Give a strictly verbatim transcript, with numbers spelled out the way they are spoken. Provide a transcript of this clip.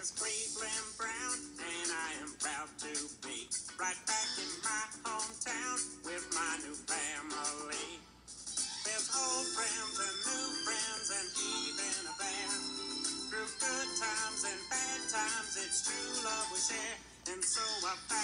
is Cleveland Brown, and I am proud to be right back in my hometown with my new family. There's old friends and new friends and even a band. Through good times and bad times, it's true love we share, and so I found